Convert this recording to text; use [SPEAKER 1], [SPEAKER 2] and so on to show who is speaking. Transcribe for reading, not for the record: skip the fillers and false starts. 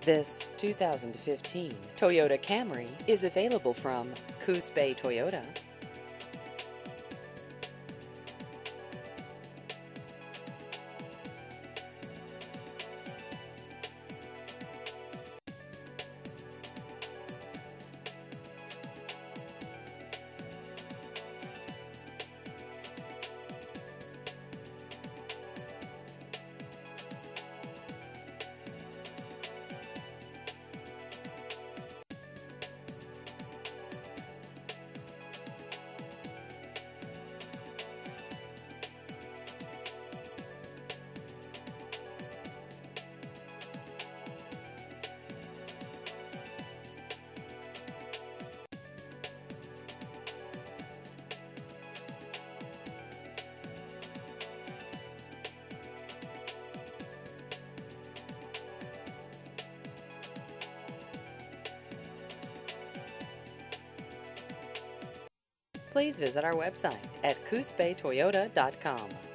[SPEAKER 1] This 2015 Toyota Camry is available from Coos Bay Toyota. Please visit our website at coosbaytoyota.com.